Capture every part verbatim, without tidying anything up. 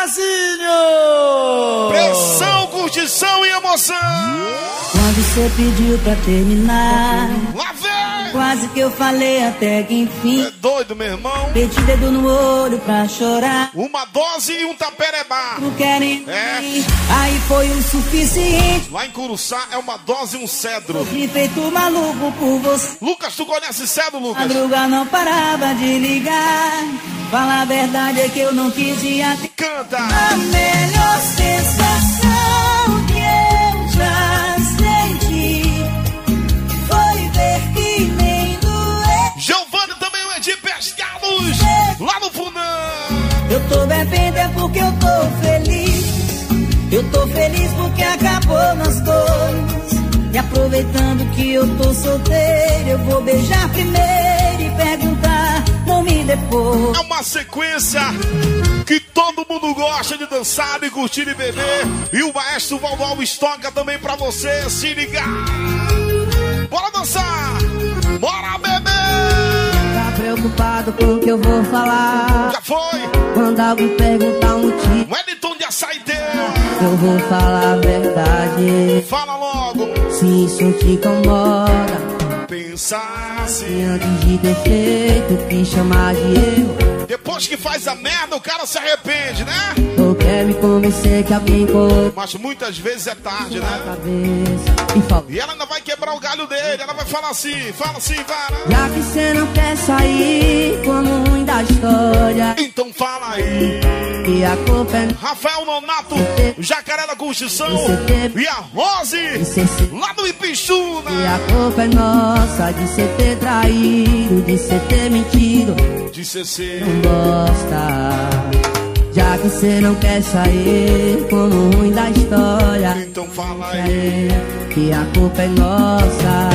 Zezinho! Pressão, curtição e emoção! Quando você pediu pra terminar, lá vem! quase que eu falei até que enfim. É doido, meu irmão? Meti dedo no olho pra chorar. Uma dose e um taperebá. Não querem é. Aí foi o suficiente. Lá em Curuçá é uma dose e um cedro. Me feito maluco por você. Lucas, tu conhece cedro, Lucas? A madruga não parava de ligar. Fala a verdade é que eu não quis ir até. Canta! A melhor sensação que eu já senti foi ver que nem doer. Giovanni também é de Pescados, lá no Fundão. Eu tô bebendo é porque eu tô feliz. Eu tô feliz porque acabou nós dois. E aproveitando que eu tô solteiro, eu vou beijar primeiro e perguntar nome depois. É uma sequência que todo mundo gosta de dançar e curtir e beber. E o maestro Valdo Alves toca também pra você se ligar. Bora dançar! Bora beber! Tá preocupado com o que eu vou falar? Já foi! Quando alguém perguntar um motivo, Wellington de Açaiteu, eu vou falar a verdade. fala logo! Se isso te incomoda, pensa assim. antes de ter feito, que chamar de erro. Depois que faz a merda, o cara se arrepende, né? Ou quer me convencer que alguém colocou Mas muitas vezes é tarde, na né? cabeça e falou. E ela ainda vai quebrar o galho dele. Ela vai falar assim, fala assim, vara. Já que cê não quer sair como ruim da história, Então fala aí. e a culpa é Rafael Nonato, Jacaré da Constituição e a Rose, lá do Ipixuna. E a culpa é nossa de cê ter traído, de cê ter mentido, De C C. não gosta. Já que cê não quer sair como ruim da história, Então fala aí. é, que a culpa é nossa.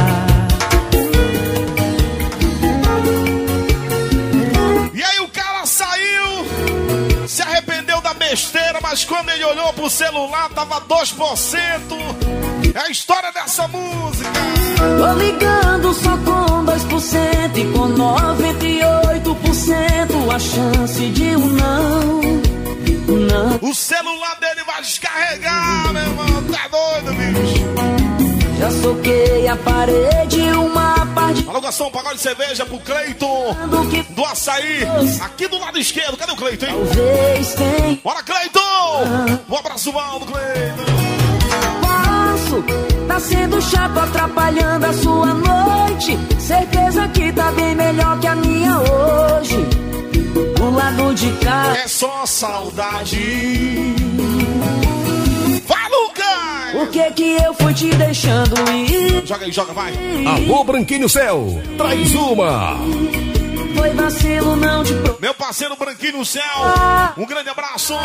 E aí o cara saiu, se arrependeu da besteira, mas quando ele olhou pro celular tava dois por cento. É a história dessa música. Tô ligando só com dois por cento e com noventa e oito por cento a chance de um não. Não. O celular dele vai descarregar, meu irmão. Tá doido, bicho. Já soquei a parede uma parte. Alugação, pagode de cerveja pro Cleiton Do que do Açaí, aqui do lado esquerdo. Cadê o Cleiton, hein? talvez tem. Bora, Cleiton! Um abraço, Valdo, Cleiton. Passo, tá sendo chato, atrapalhando a sua noite. Certeza que tá bem melhor que a minha hoje. Do lado de cá É só saudade. Vai, Lucas! o que que eu fui te deixando ir? Joga aí, joga, vai. Alô, Branquinho Céu, traz uma. Foi vacilo, não te pro... Meu parceiro Branquinho no Céu, um grande abraço.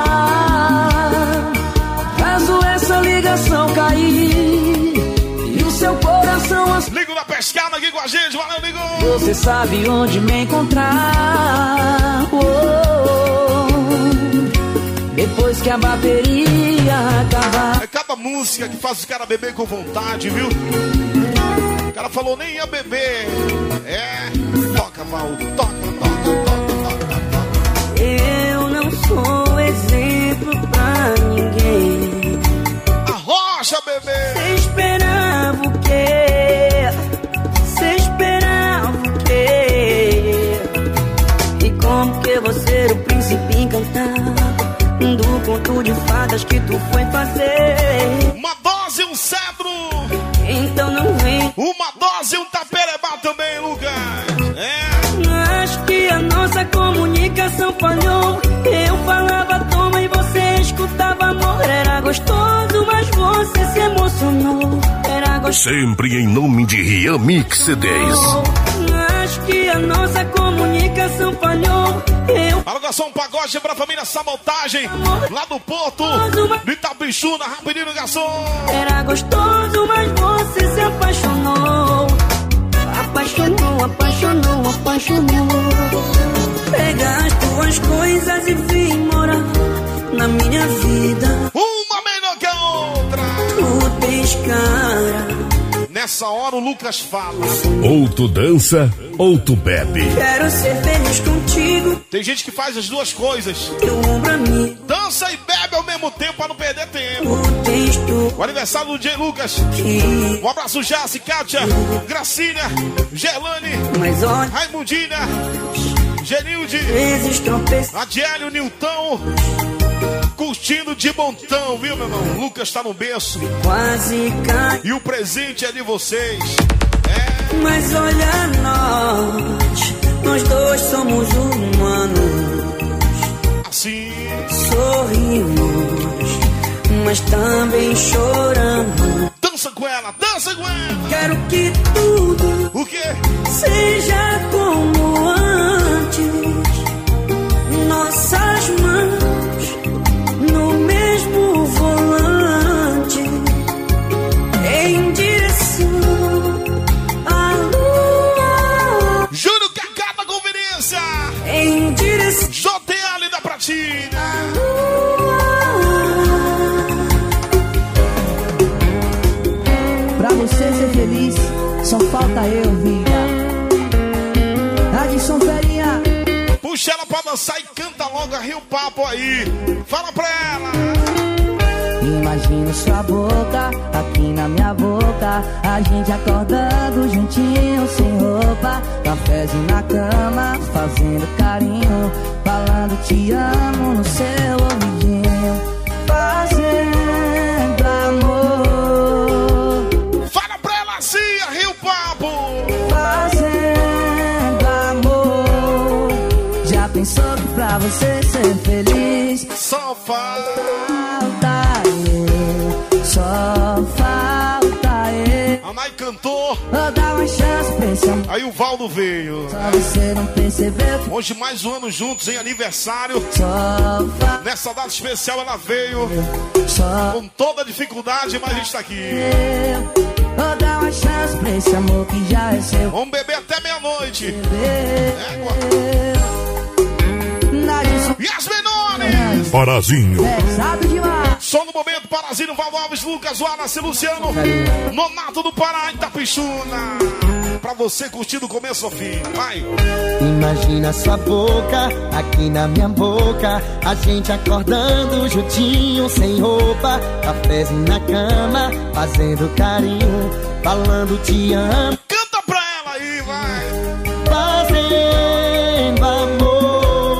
Caso essa ligação cair e o seu coração as... Ligo da Pescada aqui com a gente, valeu, Ligo. Você sabe onde me encontrar. Oh, depois que a bateria acabar. É cada música que faz os caras beber com vontade, viu? O cara falou nem ia beber. É, toca, Valdo, toca, toca, toca, toca, toca. Eu não sou exemplo pra ninguém. Arrocha, bebê. Cê esperava o quê? Cê esperava o quê? E como que você era o príncipe encantado do conto de fadas que tu foi fazer? Uma dose e um cedro. Então não vem. Uma dose e um taperebá também, Lucas. É. Acho que a nossa comunicação falhou. Eu falava toma e você escutava amor. Era gostoso, mas você se emocionou. Era gostoso. Sempre em nome de Rian Mix C Ds. Acho que a nossa comunicação falhou. Eu Alugação um pagode pra família Sabotagem, lá do Porto, do Itapichuna, rapidinho, garçom. era gostoso, mas você se apaixonou. Apaixonou, apaixonou, apaixonou. Pega as tuas coisas e vem morar na minha vida. Uma melhor que a outra. Tu tens cara Nessa hora o Lucas fala. Ou tu dança, ou tu bebe. Quero ser feliz contigo. Tem gente que faz as duas coisas. Teu ombro amigo. Dança e bebe ao mesmo tempo para não perder tempo. O texto. O aniversário do J. Lucas. Que... Um abraço, Jace, Kátia, Gracília, Gerlane, Mas olha, Raimundina, Genilde, vezes tropeço. Adiélio, Nilton. Curtindo de montão, viu, meu irmão? Lucas tá no berço. Quase cai. E o presente é de vocês. É. Mas olha nós. Nós dois somos humanos. Assim. Sorrimos, mas também choramos. Dança com ela, dança com ela. Quero que tudo O quê? seja como antes. Nossas mãos no mesmo volante, em direção à lua. Juro que acaba a conferência. Em direção J L da Pratina. à lua. Pra você ser feliz, só falta eu, vida. Adson Ferinha. Puxa ela pra dançar e canta logo, arria o papo aí. Fala pra ela. Imagino sua boca aqui na minha boca, a gente acordando juntinho, sem roupa, cafezinho na cama, fazendo carinho, falando te amo no seu ouvidinho, fazendo amor. Fala pra ela assim, arria o papo. Fazendo amor. Já pensou que pra você ser feliz Só fala. falta eu, só falta eu. A Nai cantou. Vou dar uma chance pra esse amor. Aí o Valdo veio. Só você não percebeu que Hoje mais um ano juntos em aniversário. só falta Nessa data especial ela veio eu, só com toda a dificuldade, mas a gente tá aqui. eu. Vou dar uma chance pra esse amor que já é seu. Vamos beber até meia-noite. Égua. E as menores. Parazinho. Pesado demais. Só no momento, Parazinho, Valdo Alves, Lucas, Wallace, Luciano, Nonato do Pará, Itapixuna. Pra você curtir do começo ao fim. Vai. Imagina sua boca aqui na minha boca, a gente acordando juntinho, sem roupa, cafezinho na cama, fazendo carinho, falando te amo, Canta pra ela aí, vai. fazendo amor,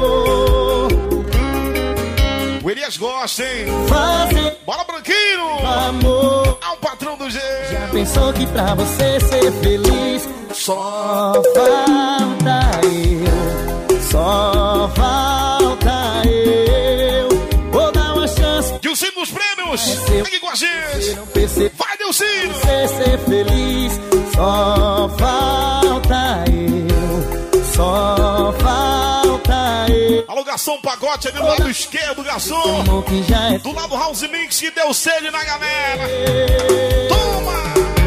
O Elias gosta, hein? fazendo Bora, Branquinho. amor. Ao patrão do G. Já pensou que pra você ser feliz Só. só falta eu, só falta eu. Vou dar uma chance Dilcino dos prêmios. Seu- Aqui com a pra gente. não perceber Vai, Dilcino. você ser feliz. Só falta eu, só falta eu. Alô, garçom, pagote ali do lado esquerdo, garçom. Amor que já é Do lado House Mix que deu sede na galera. Toma.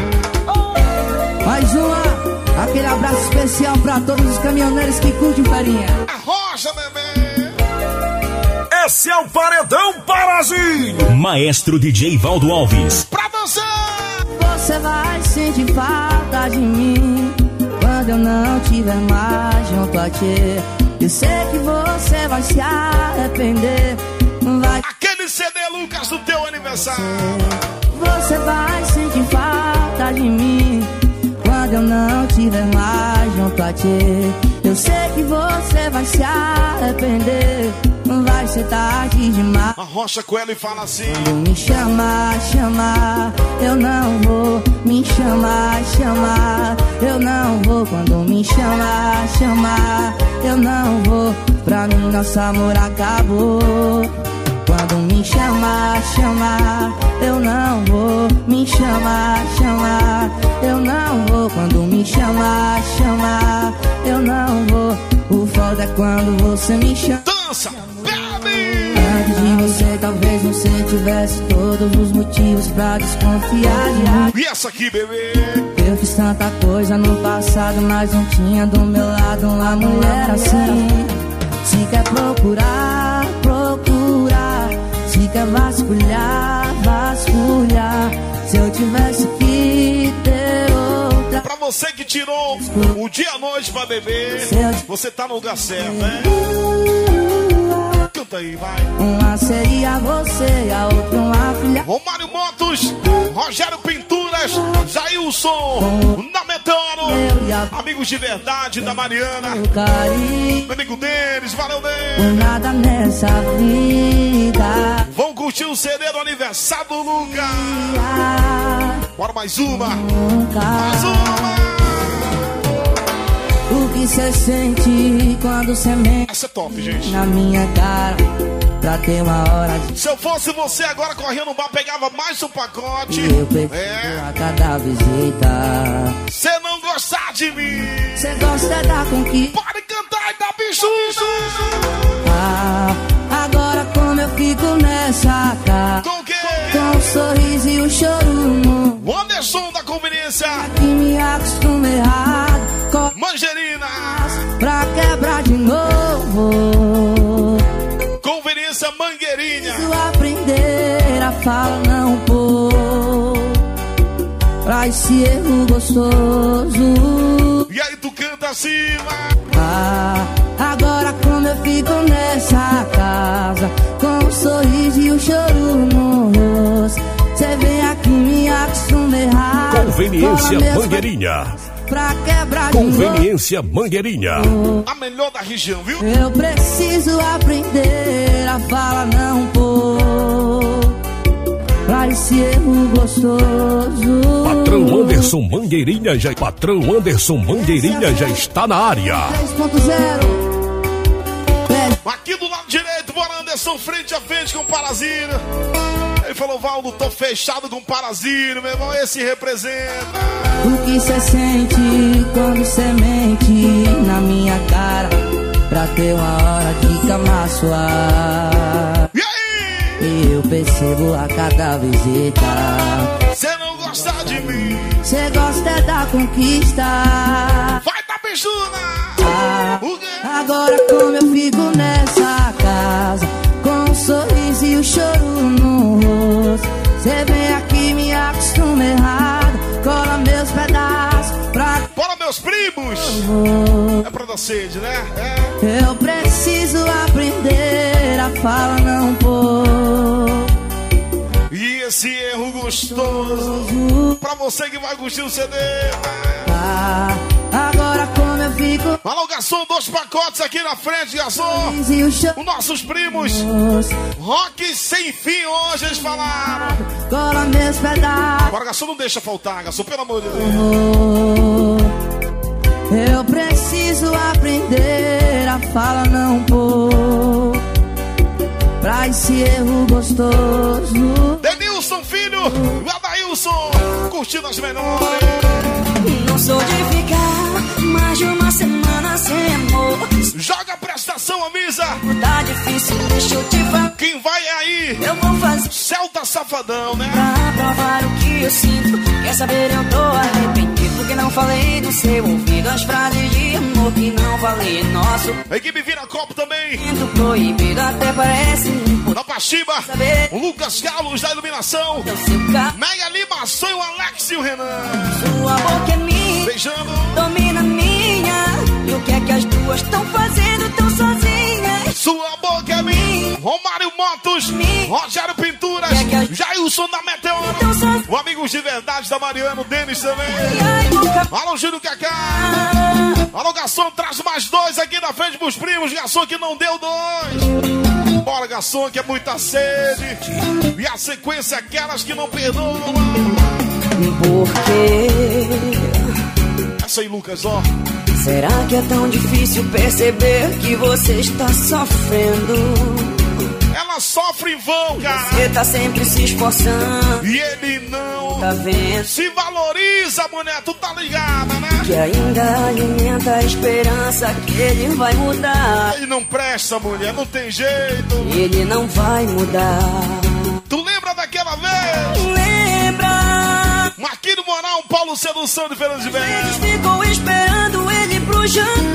Mais uma, aquele abraço especial pra todos os caminhoneiros que curtem farinha. A rocha, bebê. Esse é o Paredão Parazinho. Maestro D J Valdo Alves. Pra dançar. Você vai sentir falta de mim quando eu não tiver mais junto a ti. Eu sei que você vai se arrepender. Vai, Aquele C D, Lucas, do teu aniversário. você vai sentir falta de mim quando eu não tiver mais junto a ti. Eu sei que você vai se arrepender. Vai ser tarde demais. A rocha com ela e fala assim. Me chamar, chamar, eu não vou. Me chamar, chamar, eu não vou. Quando me chamar, chamar, eu não vou. Pra mim nosso amor acabou. Quando me chamar, chamar, eu não vou. Me chamar, chamar, eu não vou. Quando me chamar, chamar, eu não vou. O foda é quando você me chama. Dança, bebe. Antes de você, talvez você tivesse todos os motivos pra desconfiar de mim. E essa aqui, bebê. Eu fiz tanta coisa no passado, mas não tinha do meu lado uma mulher assim. Se quer procurar, procurar. Se quer vasculhar, vasculhar. Se eu tivesse que ter você que tirou o dia à noite pra beber, você tá no lugar certo, né? Canta aí, vai. Uma seria você, a outra uma filha. Romário Motos, Rogério Pinturas, Jailson, na Meteoro. Amigos de verdade da Mariana. Meu amigo Denis, valeu Denis. Nada nessa vida. Vão curtir o C D do aniversário do Lucas. Bora mais uma. Nunca. Mais uma. O que cê sente quando cê mente Essa é top, gente. na minha cara, pra ter uma hora de... Se eu fosse você agora correndo no bar, pegava mais um pacote. E eu prefiro É. a cada visita. Cê não gostar de mim, Cê gosta da conquista. pode cantar e dar bicho. Ah, agora como eu fico nessa cara, Com quem? com o sorriso e o choro no... O Anderson da conveniência. Que me acostuma errado, co- Manjerina. pra quebrar de novo. Conveniência Mangueirinha. Preciso aprender a falar não pôr pra esse erro gostoso. E aí tu canta assim, vai. Ah, agora como eu fico nessa casa, com o sorriso e o choro no rosto, cê vem aqui me acostuma errado. Conveniência Fala mesmo Mangueirinha. pra quebrar de Conveniência Mangueirinha. A melhor da região, viu? novo. Eu preciso aprender a falar não pôr pra esse erro gostoso. Patrão Anderson Mangueirinha já, Patrão Anderson Mangueirinha já está na área. três ponto zero. Aqui do lado direito, bora Anderson, frente a frente com o Parazino. Ele falou, Valdo, tô fechado com o Parazino, meu irmão, esse representa. O que cê sente quando cê mente na minha cara, pra ter uma hora de cama suave. E aí? Eu percebo a cada visita. Cê não gosta de mim, Cê gosta é da conquista. vai dar beijuna. Ah, O quê? agora como eu fico nessa casa, com o sorriso e o choro no rosto, cê vem aqui me acostuma errado, cola meus pedaços pra... Bora, meus primos. É pra dar sede, né? É. Eu preciso aprender a falar não pôr E esse erro gostoso, pra você que vai curtir o C D. ah, agora como eu fico Alô, garçom, dois pacotes aqui na frente, garçom. e o choro Os nossos primos, rock sem fim hoje, eles falaram. cola meus pedaços. Agora, garçom, não deixa faltar, garçom, pelo amor de Deus. Eu preciso aprender a falar não pôr pra esse erro gostoso. Denilson, filho, e Adailson, curtindo as menores. Não sou de ficar mais de uma semana sem amor. Joga a prestação, Amisa. Tá difícil, deixa eu te falar. Quem vai é aí? Eu vou fazer Celta Safadão, né? pra provar o que eu sinto. Quer saber, eu tô arrependido porque não falei no seu ouvido as frases de amor que não falei em nosso A equipe vira copo também. momento proibido. Até parece um Na Paxiba, o Lucas Carlos da iluminação. do seu carro. Mega Limação e o Alex e o Renan. Sua boca é minha, Beijando. domina minha. E o que é que as duas estão fazendo tão sozinhas? Sua boca é minha. Romário Motos, Rogério Pinturas, Jailson da Meteoro. O Amigos de Verdade da Mariano, Denis também. Ai, boca. Alô, Júlio Cacá. Alô, garçom, traz mais dois aqui na frente pros primos. Garçom que não deu dois. Bora, garçom, que é muita sede. E a sequência, aquelas que não perdoam. Por quê? Essa aí, Lucas, ó. Será que é tão difícil perceber que você está sofrendo? Ela sofre em vão, cara. Você tá sempre se esforçando, E ele não tá vendo? se valoriza, mulher. Tu tá ligada, né? Que ainda alimenta a esperança que ele vai mudar. Ele não presta, mulher. Não tem jeito. Ele não vai mudar. Tu lembra daquela vez? Lembra? Aqui no Moral, Paulo Sedução de Fernando de Eles Belo. ficam esperando ele pro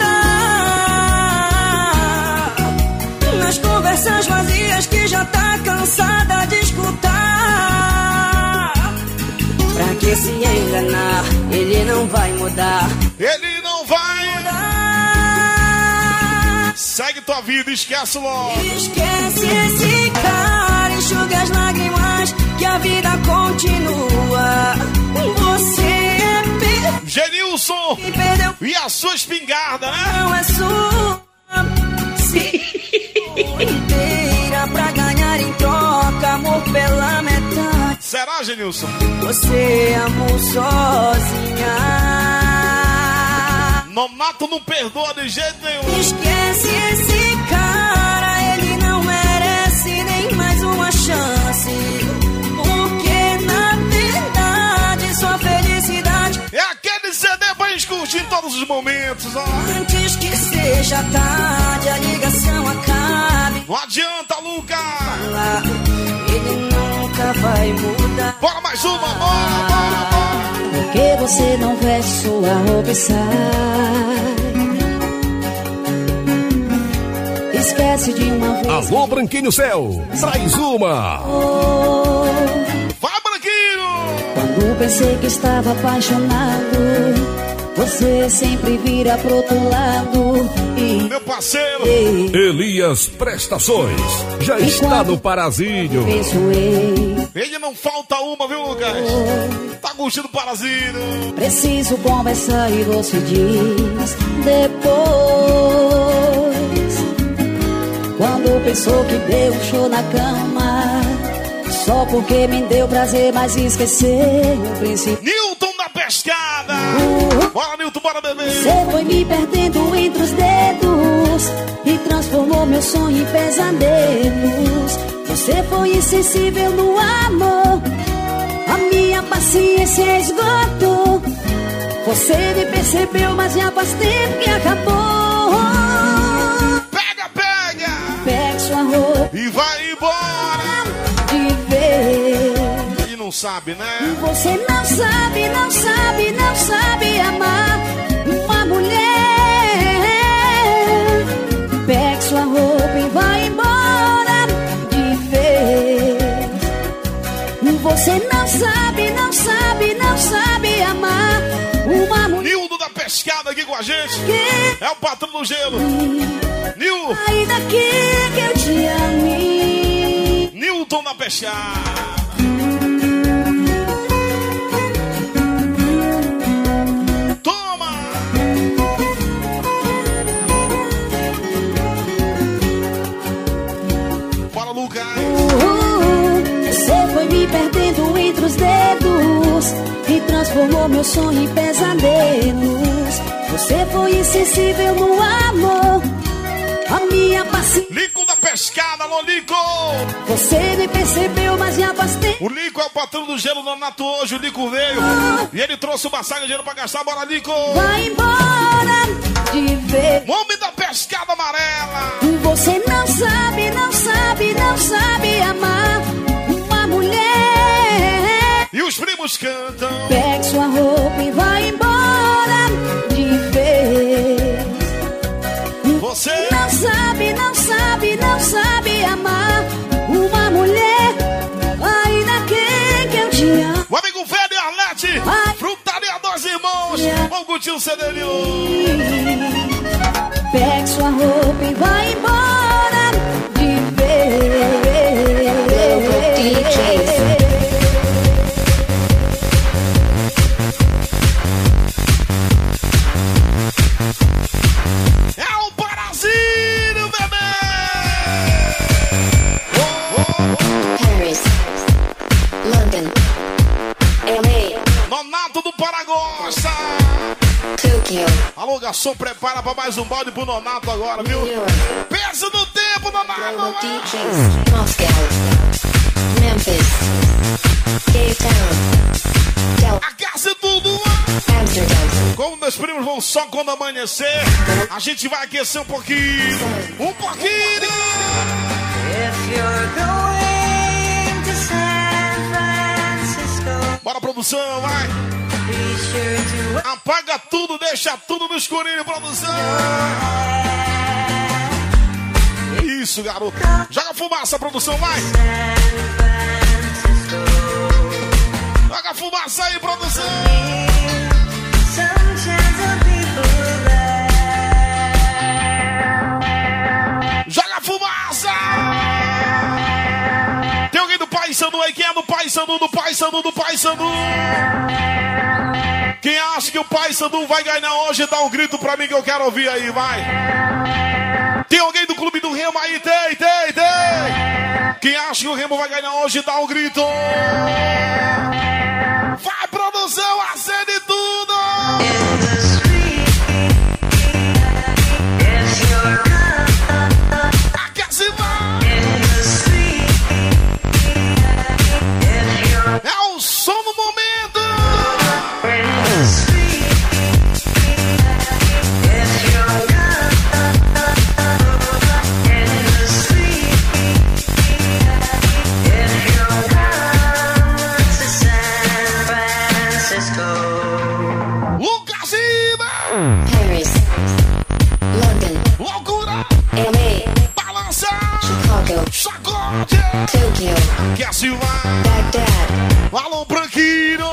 jantar. Nas conversas vazias que já tá cansada de escutar. Pra que se enganar? Ele não não vai mudar. Ele não vai mudar. Segue tua vida, esquece logo. Esquece esse cara, enxuga as lágrimas, que a vida continua. Você é perfeito. Genilson E perdeu. E a sua espingarda, né? Não é sua. Se inteira pra ganhar em troca amor pela metade. Será, Genilson? Você amou sozinha. Nonato não perdoa de jeito nenhum. Esquece esse cara, ele não merece nem mais uma chance. Porque na verdade sua felicidade é aquele C D pra gente curtir em todos os momentos, ó. Antes que seja tarde, a ligação acabe. Não adianta, Lucas. Ele nunca vai mudar. Bora mais uma, bora, bora, bora. Porque você não veste sua roupa e sai. Esquece de uma vez. Alô, Branquinho Céu, traz uma. Oh, vai, Branquinho. quando pensei que estava apaixonado, você sempre vira pro outro lado. E meu parceiro Elias Prestações já e está no Parazinho. Ele não falta uma, viu, Lucas? Tá curtindo o Parazinho. Preciso conversar e você diz depois. Quando pensou que deu um show na cama, só porque me deu prazer, mas esqueceu o princípio. Nilton da Pescada. uh, Bora, Nilton, bora, bebê. Você foi me perdendo entre os dedos e transformou meu sonho em pesadelos. Você foi insensível no amor, a minha paciência esgotou. Você me percebeu, mas já faz tempo que acabou. Pega, pega. Pega sua roupa e vai embora de vez. Ele não sabe, né? Você não sabe, não sabe, não sabe amar uma mulher. Pega sua roupa e vai embora de vez. Você não sabe, não sabe, não sabe amar uma mulher. Nildo da Pescada aqui com a gente. Que é o patrão do gelo. Nil. Aí daqui que eu te amei. Nilton da Pescada. Me perdendo entre os dedos e transformou meu sonho em pesadelos. Você foi insensível no amor, a minha paciência. Lico da Pescada, alô, Lico. Você me percebeu, mas já faz tempo. O Lico é o patrão do gelo no Nato hoje. O Lico veio oh. e ele trouxe uma saga de dinheiro pra gastar. Bora, Lico. Vai embora de vez. Homem da Pescada amarela. Você não sabe, não sabe, não sabe amar uma mulher. E os primos cantam. Pegue sua roupa e vai embora de vez. Você não sabe, não sabe, não sabe amar uma mulher. Ainda quem que eu te amo. O amigo velho Arlete, Frutaria Dois Irmãos. Vamos curtir o C D de hoje. Pegue sua roupa e vai embora de vez. É o Parazinho, bebê! Paris, London, L A, Nonato do Paragosta. Tokyo. Alô, garçom, prepara pra mais um balde pro Nonato agora, viu? Peso no tempo, Nonato! D Js, Moscow, Memphis, Cape Town, Del A casa é tudo! Amsterdam. Como meus primos vão só quando amanhecer, a gente vai aquecer um pouquinho. Um pouquinho! If you're going to San Francisco, bora, produção, vai! be sure to apaga tudo, deixa tudo no escurinho, produção! Isso, garoto! Joga fumaça, produção, vai! Joga fumaça aí, produção! Sandu aí, quem é do Pai Sandu, do Pai Sandu, do Pai Sandu? Quem acha que o Pai Sandu vai ganhar hoje, dá um grito pra mim que eu quero ouvir aí, vai. Tem alguém do Clube do Remo aí? Tem, tem, tem. Quem acha que o Remo vai ganhar hoje, dá um grito. Vai, produção, acende tudo. Aquece, vai. É o som do momento. Paris, London, Loucura, L A, balança, Chicago, sacode, Tokyo, aquece, vai. Baghdad, Alô, Branquinho.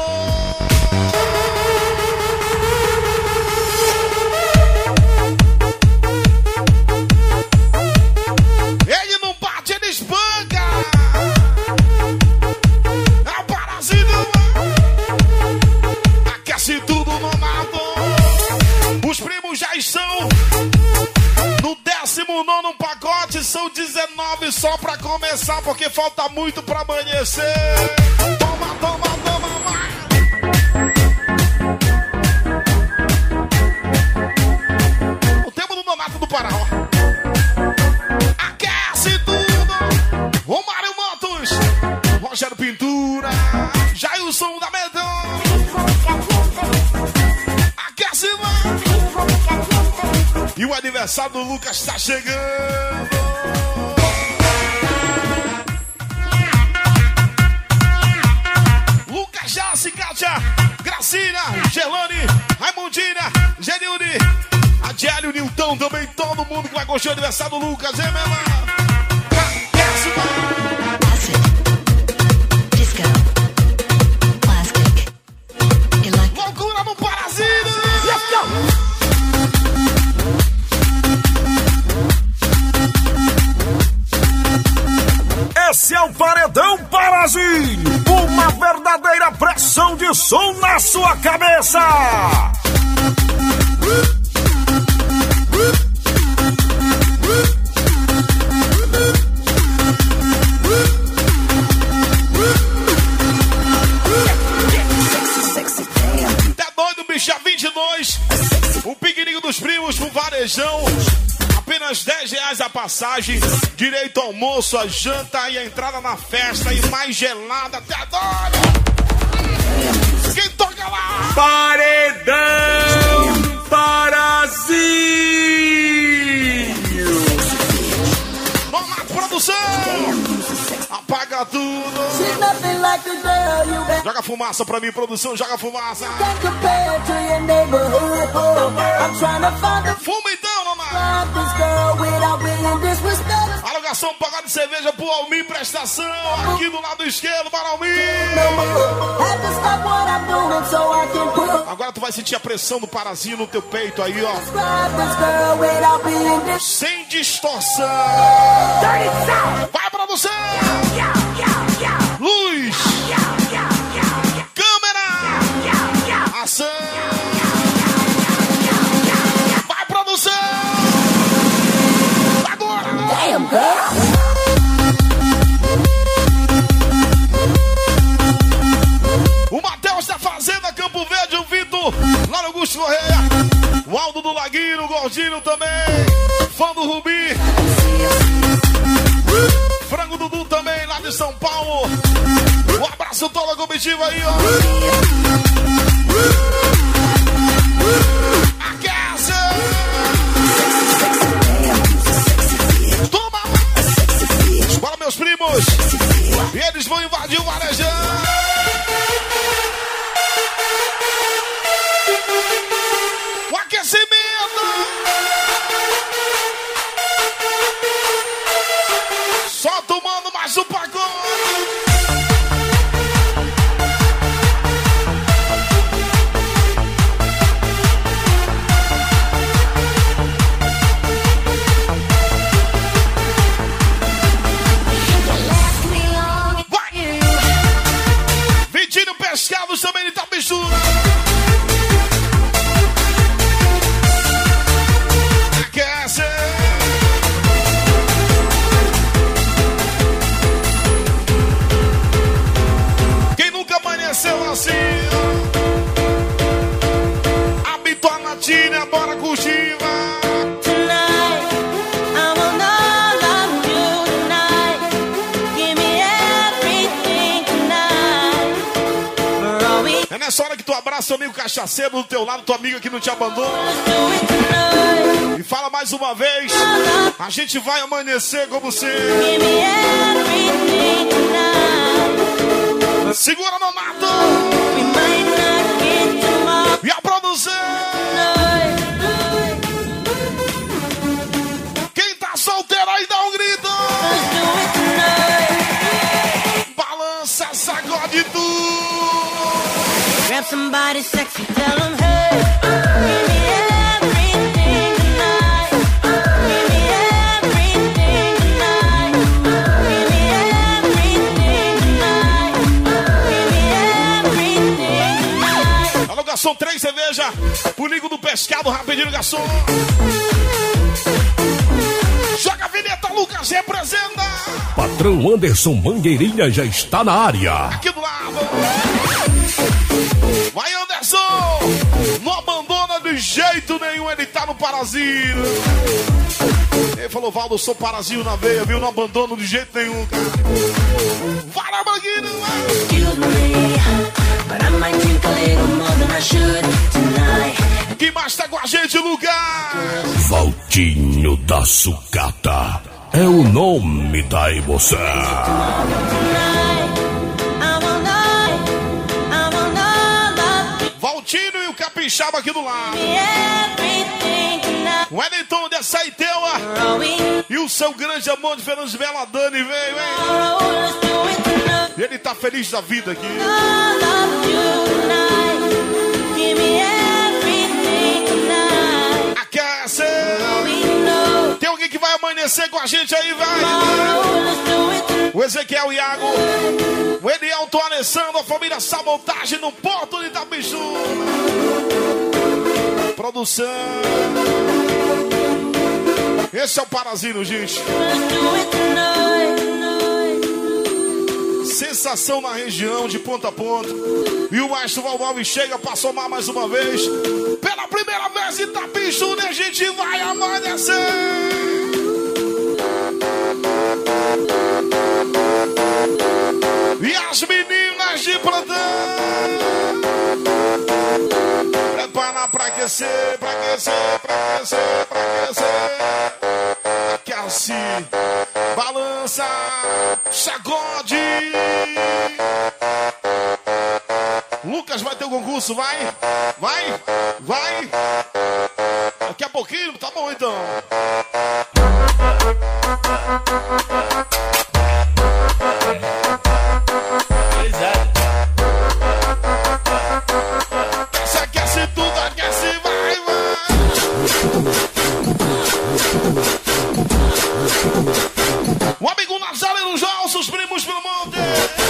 Ele não bate, ele espanca. É o parasita. Aquece tudo no mato. Os primos já estão no décimo nono pacote. São dezenove só pra começar, porque falta muito pra amanhecer. Toma, toma, toma, vai. O tempo do nonato do Pará, ó. Aquece tudo. Romário Motos, Rogério Pintura, Jailson da Medão. Aquece, vai. E o aniversário do Lucas tá chegando. Lucas, Jace, Kátia, Gracina, Gelane, Raimundina, Genilde, Adélio, Nilton, também todo mundo que vai curtir o aniversário do Lucas, hein, meu irmão? Aquece, vai. Acid, disco, plastic, electric. Loucura no Parasita. Let's go! Esse é o Paredão Parazinho, uma verdadeira pressão de som na sua cabeça. Tá doido, bicho? A vinte e dois, o piquenique dos primos pro Varejão. Apenas dez reais a passagem, direito ao almoço, a janta e a entrada na festa e mais gelada. Tá doido? Quem toca lá? Paredão Parazinho. Vamos lá, produção! Apaga tudo! Joga fumaça pra mim, produção, joga fumaça! Fuma então, mamãe! Alugação, pagada de cerveja pro Almir, prestação aqui do lado esquerdo para Almir! Agora tu vai sentir a pressão do Parazinho no teu peito aí, ó. Sem distorção! Vai, produção! Luz! Câmera! Ação! Vai, produção! Agora! Damn, girl! O Matheus da Fazenda Campo Verde, o Vitor lá no Augusto Correia, o Aldo do Laguinho, o Gordinho também, fã do Rubi, Frango Dudu também lá de São Paulo. Um abraço toda a comitiva aí, ó. Aquece! Toma! Bora, meus primos! E eles vão invadir o Varejão! O aquecimento! Só tomando mais um pacote! Vai! abraço, amigo cachaceiro do teu lado, tua amiga que não te abandona. E fala mais uma vez, a gente vai amanhecer como se... Segura no mato. E a produção. Quem tá solteiro aí dá um grito. Balança, sacode tudo. Grab somebody sexy, tell them hey. Give me everything tonight. Give me everything tonight. Give me everything tonight. Give me everything tonight. Alô, garçom, três cerveja. Pro Ligo do Pescado, rapidinho, garçom. Joga a vinheta, Lucas, representa. Patrão Anderson Mangueirinha já está na área. Aqui do lado. Vai, Anderson! Não abandona de jeito nenhum, ele tá no parasilo. Ele falou, Valdo, eu sou parasilo na veia, viu? Não abandono de jeito nenhum, cara. Vai na mangueira, quem mais tá com a gente, lugar? Valtinho da Sucata é o nome da emoção. Valtinho e o Capixaba aqui do lado. O Wellington de Açaiteua e o seu grande amor de Fernando de Bela, Dani, veio, hein? Ele tá feliz da vida aqui. Aquece. Tem alguém que vai amanhecer com a gente aí, vai? O Ezequiel Iago, o Elielton Alessandro, a família Sabotagem no Porto de Itapichu. Produção. Esse é o Parasino, gente. Sensação na região de ponta a ponta. E o Maestro Valvalve chega para somar mais uma vez. Pela primeira vez em Itapichu, né? A gente vai amanhecer. E as meninas de plantão. Prepara pra aquecer, pra aquecer, pra aquecer, pra aquecer. Aquece, balança, sacode. Lucas vai ter o concurso, vai? Vai? Vai? Daqui a pouquinho, tá bom então. Aquece, aquece tudo, aquece, vai, vai. O amigo Nazareno João, os primos pelo monte.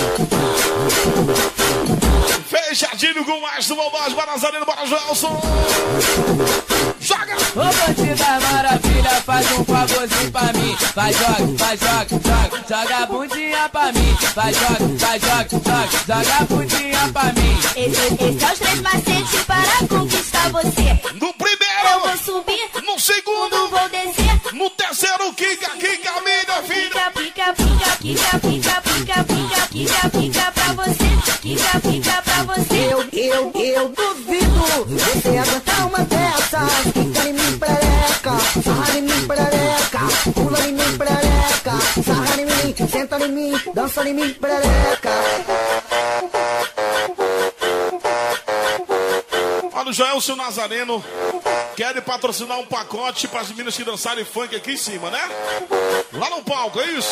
Fechadinho com o Maestro Valvaz, para Nazareno, para Joelson. Joga! Ô, bandida maravilha, faz um favorzinho pra mim. Vai, joga, vai, joga, joga, joga a bundinha pra mim. Vai, joga, vai, joga, joga, joga a bundinha pra mim. Esse, esse é os três macetes para conquistar você. No primeiro, eu vou subir. No segundo, vou descer. No terceiro, quica, quica, minha filha. Pica, pica, pica, pica, pica, pica, pica, pica pra você. Pica, pica pra você. Eu, eu, eu duvido você aguentar uma dessas. Fica em mim, perereca, sarra em mim, perereca, pula em mim, perereca, sarra em mim, senta em mim, dança em mim, perereca. Olha, o Joelson Nazareno quer patrocinar um pacote para as meninas que dançarem funk aqui em cima, né? Lá no palco, é isso?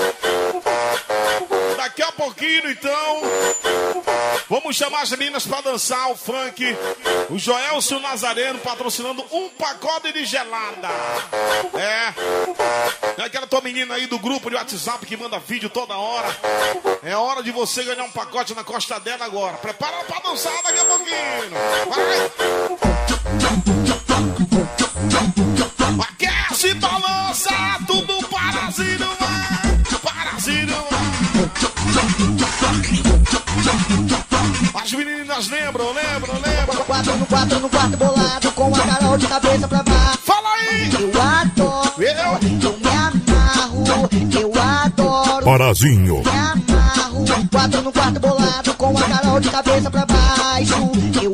Daqui a pouquinho, então, vamos chamar as meninas para dançar o funk. O Joelson Nazareno patrocinando um pacote de gelada. É. É aquela tua menina aí do grupo de WhatsApp que manda vídeo toda hora. É hora de você ganhar um pacote na costa dela agora. Prepara para dançar daqui a pouquinho. Vai. Aquece, balança, tudo parasino, vai. Parasino, vai. As meninas lembram, lembram, lembram. Quatro no quatro no quarto bolado com a Carol de cabeça pra baixo. Fala aí! Eu adoro, eu, eu me amarro, eu adoro. Parazinho. Me amarro. Quatro no quarto bolado com a Carol de cabeça pra baixo.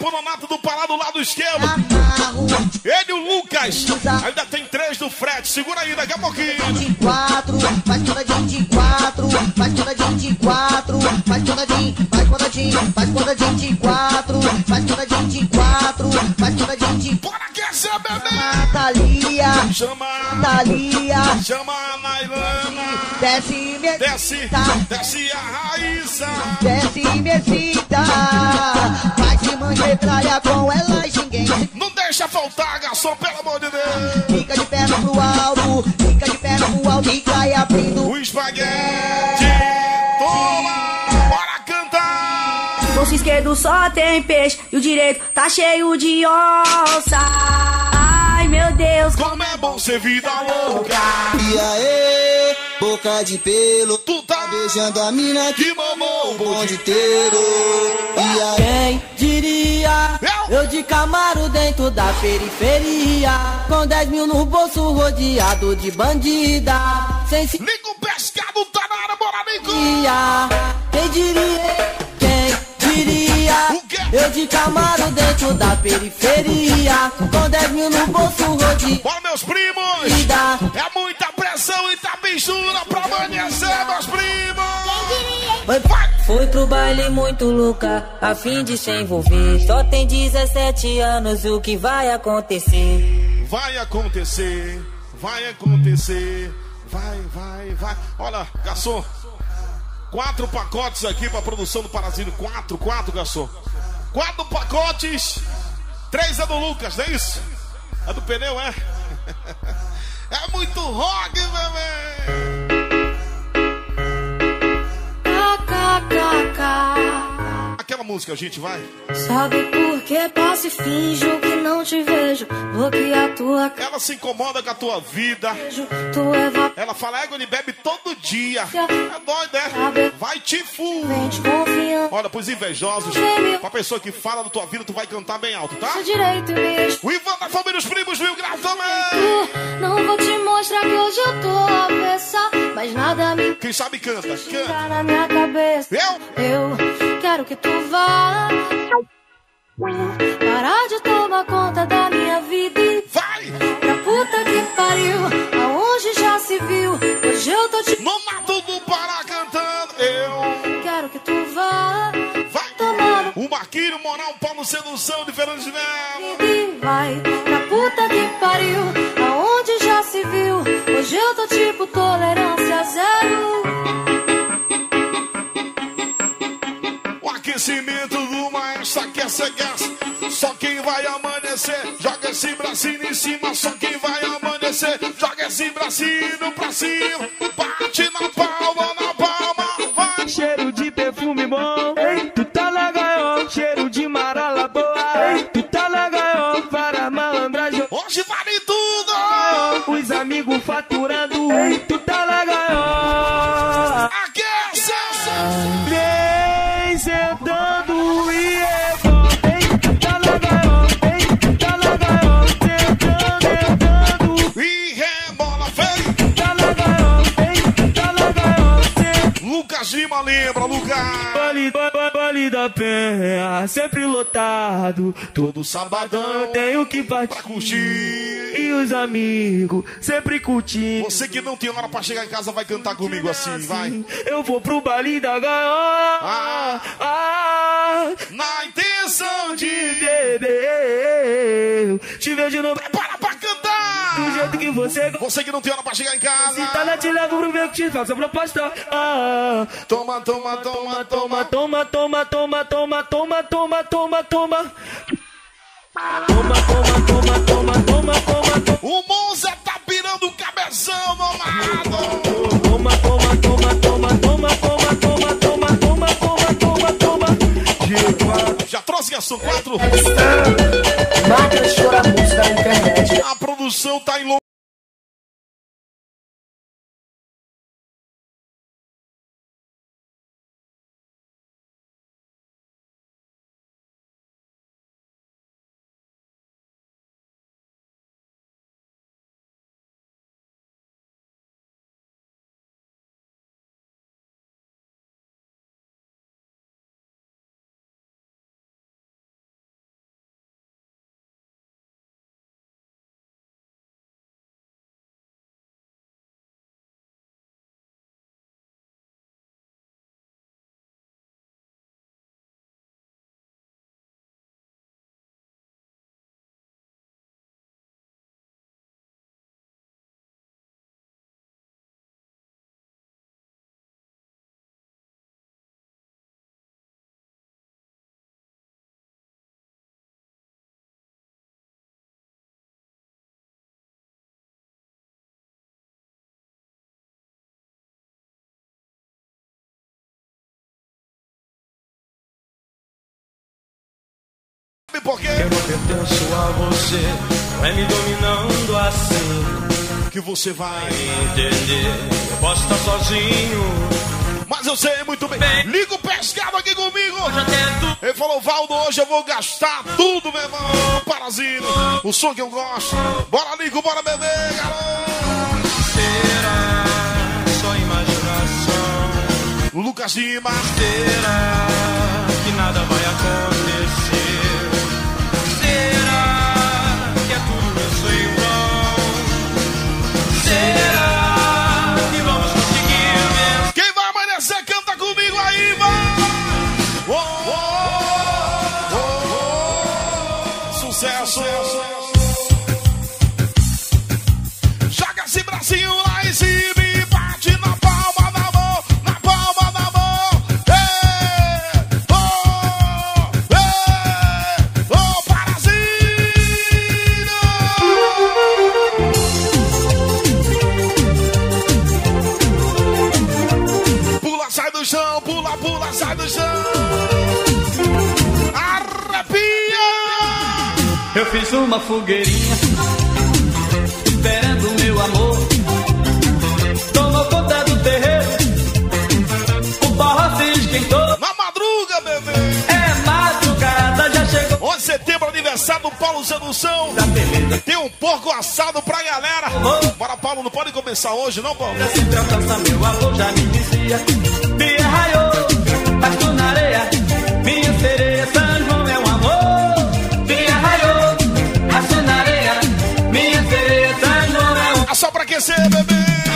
Nonato do Pará do lado esquerdo. Ele e o Lucas. Ainda tem três do frete. Segura aí, daqui a pouquinho. De quatro, faz quadradinho de quatro, faz quadradinho de quatro, faz quadradinho, faz quadradinho, faz quadradinho de quatro, faz quadradinho de quatro, faz quadradinho de quatro. Bora aquecer, bebê! Natalia, Chama, Natalia, chama a Nailana. desce, me Desce, desce a Raíssa. desce, me excita. Vai de manjetralha com ela e ninguém se Não deixa faltar, garçom, pelo amor de Deus. fica de perna pro alto, fica de perna pro alto e cai abrindo. O espaguete. Toma, bora cantar. Bolso esquerdo só tem peixe e o direito tá cheio de onça. Ai meu Deus, Como é bom ser vida louca. E aí, boca de pelo, Tu tá beijando a mina que que mamou o bonde bonde. inteiro. E aí, Quem diria? Eu? Eu de Camaro dentro da periferia, com dez mil no bolso rodeado de bandida. Sem se Liga o pescado, tá na área, bora, Nico. dia. Quem diria? Quem diria? O quê? Eu de Camaro dentro da periferia, com dez mil no bolso rodeado. Bora, meus primos. É muita pressão e tá bichura pra amanhecer, meus primos. Vai. Fui pro baile muito louca, a fim de se envolver. Só tem dezessete anos, o que vai acontecer? Vai acontecer, vai acontecer. Vai, vai, vai. Olha, garçom. Quatro pacotes aqui pra produção do Parasino. Quatro, quatro, garçom. Quatro pacotes. Três é do Lucas, não é isso? É do pneu, é? É muito rock, bebê. Aquela música, gente, vai. sabe por que passo e finjo que não te vejo? Bloqueia tua cara, Ela se incomoda com a tua vida. tu evapora, Ela fala, égua, ele bebe todo dia. É doido, é? Vai te fu. mente confiança. Olha, pros invejosos, pra pessoa que fala da tua vida, tu vai cantar bem alto, tá? Direito mesmo. O Ivan da família, os primos, mil graus também. Não vou te mostrar que hoje eu tô avessa, mas nada me Quem sabe canta, canta. tira na minha cabeça. Eu? Eu quero que tu vá parar de tomar conta da minha vida e Vai! pra puta que pariu, aonde já se viu. Hoje eu tô te No mato do Pará cantando. Eu. quero que tu vá Vai! tomar O Marquinho, moral, Paulo, sedução de Fernando de Melo. e vai pra puta que pariu, aonde já se viu. Hoje eu tô tipo tolerância zero. O aquecimento do maestro aquece gás. Só quem vai amanhecer, joga esse bracinho em cima. Só quem vai amanhecer, joga esse bracinho pra cima. Bate na palma, na palma, vai. Cheiro de perfume bom, ei, tu tá na gaiola. Cheiro de marola boa, ei, tu tá na gaiola. Para malandragem, Hoje vale tudo. os amigos faturando, ei, tu tá na gaiola. Aquece. Vem sentando e é bom, ei, tu tá na gaiola, ei, tu tá na gaiola. Sentando, sentando, E rebola, vem. tu tá na gaiola, ei, tu tá na gaiola. Lucas Lima, lembra, Lucas. Baile, ba- ba- baile da penha, sempre lotado. Todo sabadão Eu tenho que pra partir. curtir. E os amigos sempre curtindo. Você que não tem hora pra chegar em casa vai cantar comigo assim, vai. Eu vou pro baile da gaiola. Ah. Ah, Na intenção de bebê. Te vejo no. Prepara pra cantar. Do jeito que você gosta. Você que não tem hora pra chegar em casa. Tá na te levo pro meu que te faço a proposta. Ah, Toma, toma, toma, toma, toma. toma, toma, toma, toma, toma, toma, toma, toma. Toma, toma, toma, toma, toma, toma, toma. O Monza tá pirando o cabeção, mamado. Toma, toma, toma, toma, toma, toma, toma, toma, toma, toma, toma, toma. Já trouxe, garçom, quatro. Máquina de chorar música na internet. A produção tá em Sabe por quê? Eu não pertenço a você, não é me dominando assim que você vai entender. Eu posso estar sozinho, mas eu sei muito bem. bem. Liga o pescado aqui comigo. Eu já tento. Ele falou, Valdo, hoje eu vou gastar tudo, meu irmão. Parasino, o som que eu gosto. Bora, Lico, bora beber, garoto. Será só imaginação? Lucas Lima. Será que nada vai acontecer? Será que é tudo isso em vão? Será que vamos conseguir mesmo? Quem vai amanhecer, canta comigo aí, vai! Oh, oh, oh, oh, oh. Sucesso! Joga esse bracinho lá em cima e bate na palma da mão, na palma da mão. Ei, oh, ei, oh, Parasino! Pula, sai do chão, pula, pula, sai do chão. Arrepia! Eu fiz uma fogueirinha esperando meu amor. Tomou conta do terreiro, o forró se esquentou. Na madruga, bebê! É madrugada, já chegou. onze de setembro, aniversário do Paulo Sedução. Tem um porco assado pra galera. Bora, Paulo, não pode começar hoje, não, Paulo? Sempre alcança meu amor, já me dizia. Me arraiou, pasto na areia. Minha sereia, São João é um amor. Me arraiou, pasto na areia. Minha sereia, São João é um amor. É só pra aquecer, bebê!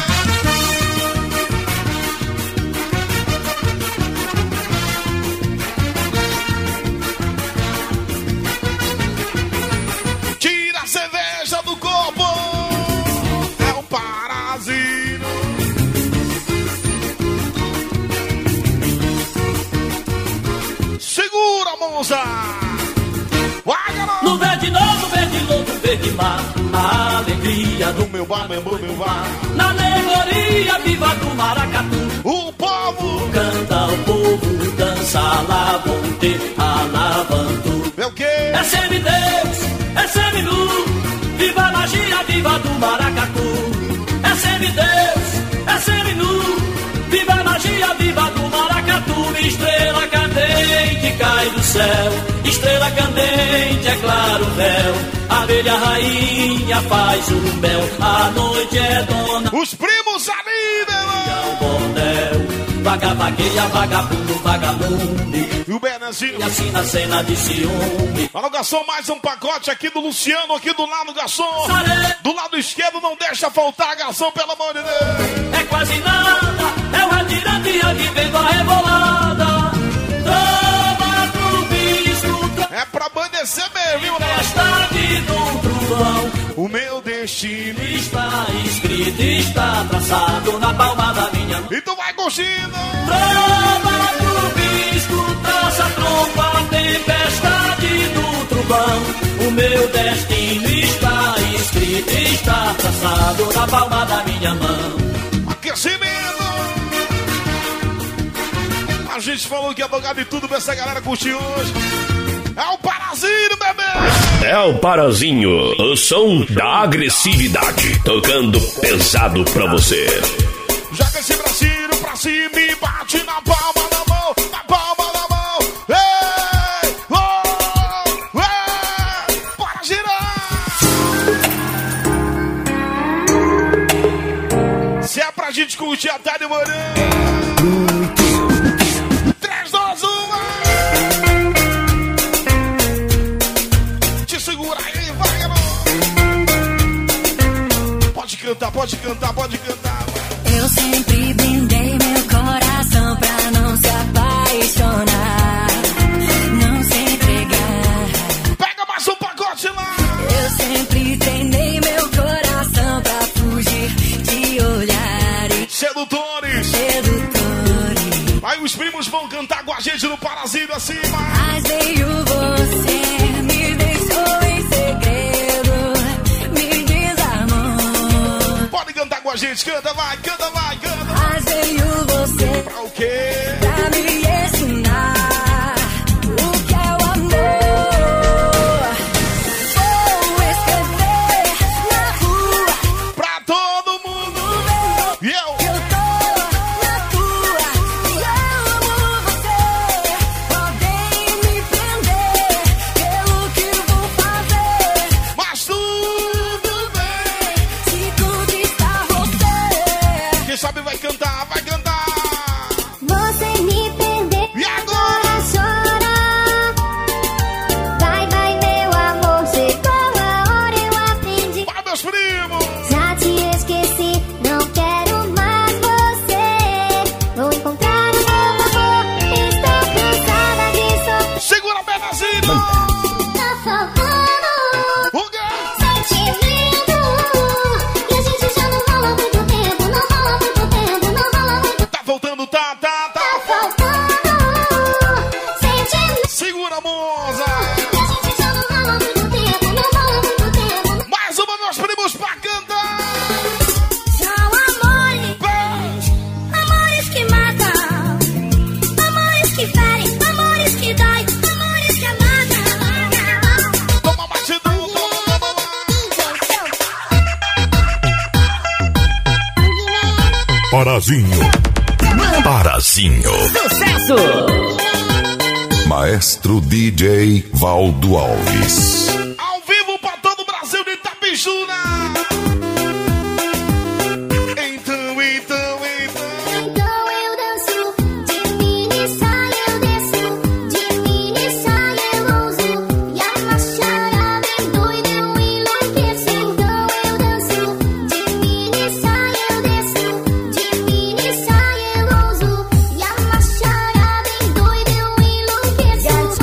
Tira a cerveja do copo! É um parasino! Segura, moça! Vai, garoto! No verde novo, verde louco, verde mar. A alegria do Do meu bar, meu bar, meu bar. na alegoria viva do maracatu. O povo! Canta o povo, dança, lavante, alavanto. É o quê? É semideus, é seminu, viva a magia, viva do maracatu. É semideus, é seminu, viva a magia, viva do maracatu. Estrela cadente cai do céu, estrela candente é claro o véu. A abelha rainha faz o mel, a noite é dona. Os primos ali, meu irmão! O bordel, vaga, vagueia, vagabundo, vagabundo. E o Benezinho. E assim na cena de ciúme. Fala, garçom, mais um pacote aqui do Luciano, aqui do lado, garçom. Saré. Do lado esquerdo, não deixa faltar, garçom, pelo amor de Deus. É quase nada, é o retirante aqui vendo a rebolada. Toma pro bisco, É pra bandecer mesmo, viu, né? tempestade do trovão. O meu destino. Está escrito, está traçado na palma da minha mão. E tu vai curtindo. Toma pro bisco, traça a trompa, tempestade do trovão. O meu destino está escrito, está traçado na palma da minha mão. Aquecimento. A gente falou que ia tocar de tudo pra essa galera curtir hoje. É o Parasino, bebê. É o Parazinho, o som da agressividade, tocando pesado pra você. Joga esse bracinho pra cima e bate na palma da mão, na palma da mão. Ei, oh, ei, bora girar. Se é pra gente curtir a tarde morando. três, dois, um. Te segura aí, vai, garoto. Pode cantar, pode cantar, pode cantar. Eu sempre brindei meu coração pra não se apaixonar, não se entregar. Pega mais um pacote lá. Eu sempre treinei meu coração pra fugir de olhares Sedutores. sedutores. Aí os primos vão cantar com a gente no Parasino acima. Mas veio você, me deixou em segredo, me desarmou. Pode cantar com a gente, canta, vai, canta, vai, canta. Mas veio você Pra o quê? pra me ensinar o que é o amor. primos. Já te esqueci, não quero mais você. Vou encontrar um novo amor, estou cansada disso. Segura, Benazinho. Tá faltando O quê? sentimento. E a gente já não rola muito tempo, não rola muito tempo, não rola muito. Tá faltando, tá, tá, tá. Tá faltando sentimento. Segura, moça. E a gente já não rola muito tempo, não rola muito tempo. Mais uma, meus primos, pra cantar. São amores, amores que matam, amores que ferem, amores que dói, amores que amatam. Toma batidão, toma, toma, Parazinho. Parazinho. Sucesso! Maestro D J Valdo Alves. ao vivo pra todo o Brasil de Itapijuna. Então, então, então. Então eu danço, de mini saia eu desço, de mini saia eu ouso, e a machara bem doida eu enlouqueço. Então eu danço, de mini saia eu desço, de mini saia eu ouso, e a machara bem doida eu enlouqueço.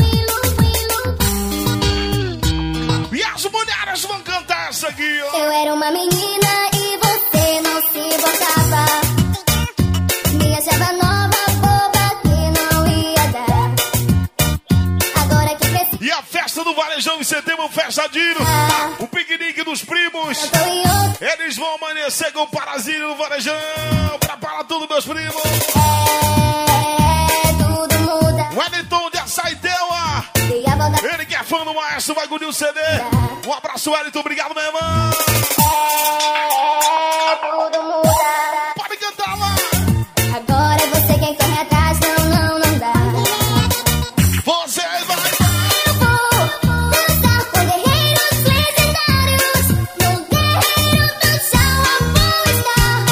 E as mulheres vão cantar essa aqui, ó. Eu era uma menina e você não se importava. Me achava nova, boba, que não ia dar. Agora que cresci, E a festa do Varejão em setembro, fechadinho. O piquenique dos primos. eu tô em outro. Eles vão amanhecer com o Parazinho no Varejão. Prepara tudo, meus primos. É, tudo muda. Wellington de Açaiteua. E a volta Ele que é fã do maestro, vai engolir o C D. Um abraço, Wellington. Obrigado, meu irmão. é, tudo muda. Pode cantar lá. Agora é você quem corre atrás, não, não, não dá. Você vai. Eu vou dançar com guerreiros legendários. No guerreiro do chão eu vou estar.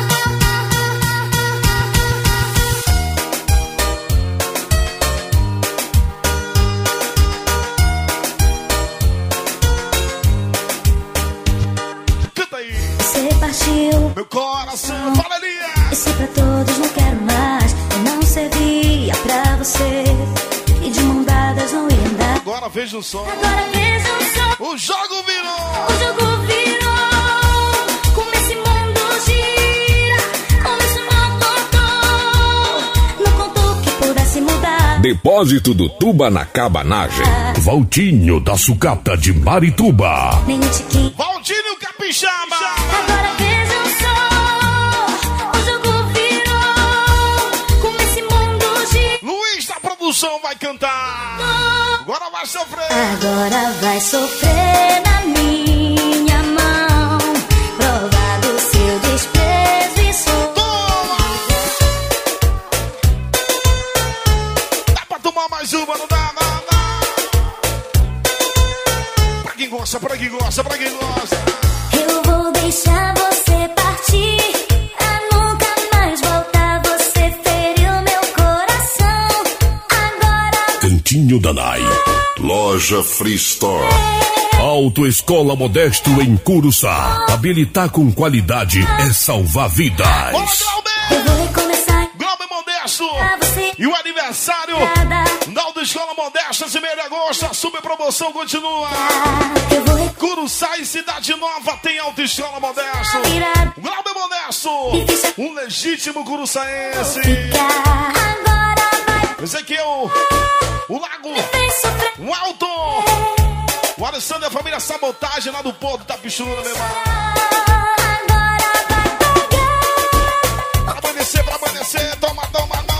Canta aí. Você partiu, Meu coração. Fala ali. disse pra todos não quero mais. Eu não servia pra você, e de mão dadas não ia andar. Agora veja o som. Agora veja o som, O jogo virou. o jogo virou. Como esse mundo gira, como esse mundo contou. Não contou que pudesse mudar. Depósito do Tuba na cabanagem. Valtinho da Sucata de Marituba. Nem um tiquinho. Valtinho Capixaba. Agora veja o som, o jogo virou. Como esse mundo gira. Luiz da produção vai cantar. Agora vai sofrer. Agora vai sofrer na minha mão. Provar do seu desprezo e sou. Dá pra tomar mais uma, não dá, não dá. Pra quem gosta, pra quem gosta, pra quem gosta. Eu vou deixar você partir, a nunca mais voltar. Você feriu meu coração. Agora Cantinho da Nai. Loja Free Store. Autoescola Modesto em Curuçá. Habilitar com qualidade é salvar vidas. Bora, Glauber! eu vou recomeçar Glauber Modesto. pra você. E o aniversário da Autoescola Modesta, esse mês de agosto, a super promoção continua. Eu vou recomeçar. Curuçá e Cidade Nova tem Autoescola Modesto. Virar. Glauber Modesto, um legítimo curuçaense. Agora vai Ezequiel, o Lago, vem sofrer. o Alton, o Alessandro e a família Sabotagem lá do Porto Tapixuna, meu irmão. Agora vai pegar. Pra amanhecer, pra amanhecer, toma, toma, toma.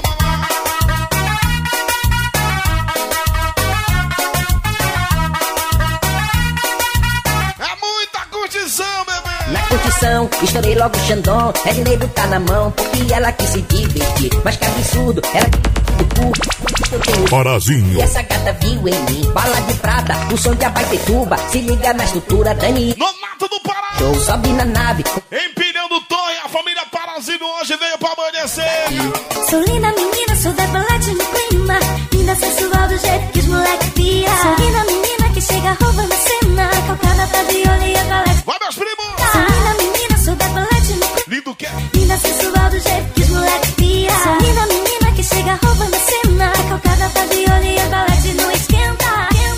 É muita curtição, bebê. Na curtição, estourei logo o Xandão. É dinheiro tá na mão, porque ela quis se divertir. Mas que absurdo, ela do cu. Eu tenho Parazinho. e essa gata viu em mim. Bala de prata, o som de Abaitetuba. Se liga na estrutura, Dani. Nonato do Pará, Show, sobe na nave. empilhando torre, a família Parazinho hoje veio pra amanhecer. Sou linda menina, sou decolete no clima. Linda sensual do jeito que os moleque pira. Sou linda menina que chega roubando a cena. Calcada tá de olho e a galera. Vai, meus primos! Sou Giovanni e Valete no esquenta.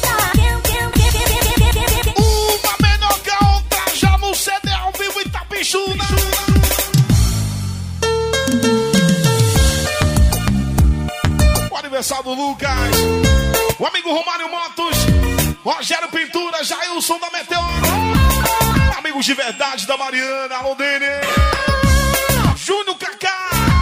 Uma menor que a outra, já no C D ao vivo Itapichuna. O aniversário do Lucas, o amigo Romário Motos, Rogério Pintura, Jailson da Meteoro, amigos de verdade da Mariana, alô Dene, Júnior Cacá.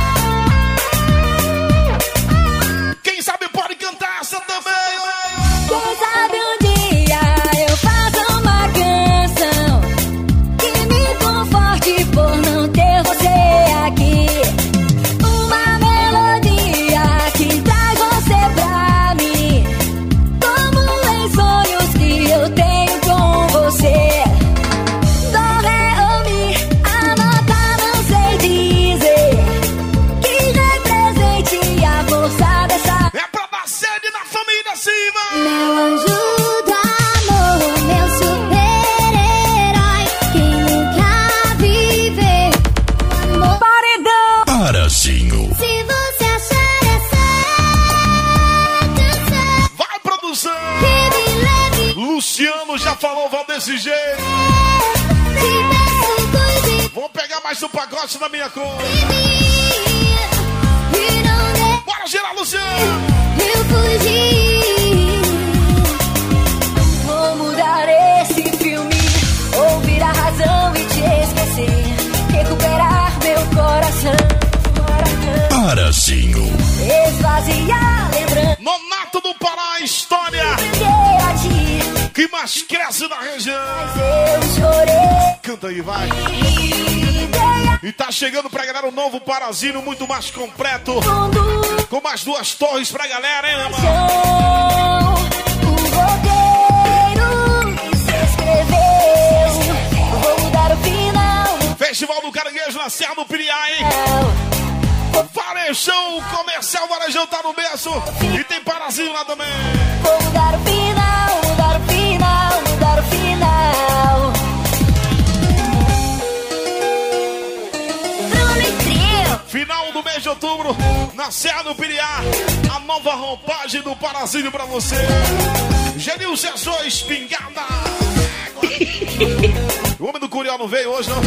Quem sabe pode cantar essa também. Quem sabe um dia eu faço uma canção que me conforte por não ter você aqui. Uma melodia que traz você pra mim, como em sonhos que eu tenho com você. Dó, ré ou mi, a nota não sei dizer, que represente a força dessa. É pra dar sede na família Silva. Meu anjo do amor, meu super-herói, quem nunca viveu amor. Paredão! Parazinho. Se você achar essa canção, Vai, produção. que me leve, Luciano já falou, vai desse jeito. te peço, cuide Vou pegar mais um pacote na minha conta. de mim e não deixe Bora girar, Luciano. eu fugir. Vou mudar esse filme, ouvir a razão e te esquecer, recuperar meu coração, coração. Parazinho. Esvaziar a lembrança, Nonato do Pará, a história prender a ti, que mais cresce na região. eu chorei. Canta aí, vai. Ideia E tá chegando pra galera um novo Parazinho muito mais completo, fundo, com mais duas torres pra galera, hein, irmão? chão, o roteiro que se escreveu. Vou mudar o final. Festival do Caranguejo na Serra do Piriá, hein? Varejão, comercial Varejão tá no berço. E tem Parazinho lá também. Vou mudar o final, mudar o final, mudar o final. Prometeu. Final do mês de outubro, na Serra do Piriá. A nova roupagem do Parazinho pra você. Genil Cessou, espingarda. O homem do Curió não veio hoje, não?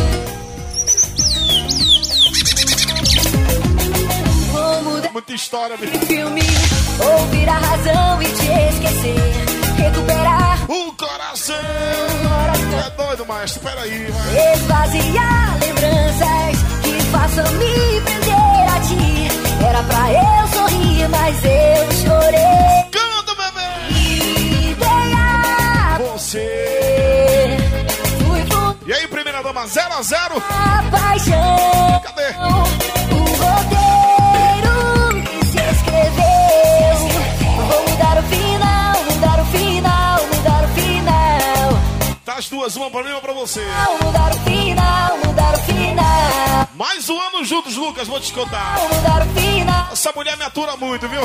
Vou mudar Muita história, bicho. o filme, ouvir a razão e te esquecer, recuperar O coração. o coração. É doido, maestro. Peraí, vai. Esvaziar lembranças que façam me prender a ti. Era pra eu sorrir, mas eu chorei. Canta, bebê. Ideia Você. fui fundo, E aí, primeira dama, zero a zero. a paixão. Cadê? O roteiro que se escreveu. Vou mudar o final, mudar o final, mudar o final. Tá as duas, uma pra mim, uma pra você. Mudar o final, mudar o final. Mais um ano juntos, Lucas, vou te contar. Mudar o final. Essa mulher me atura muito, viu?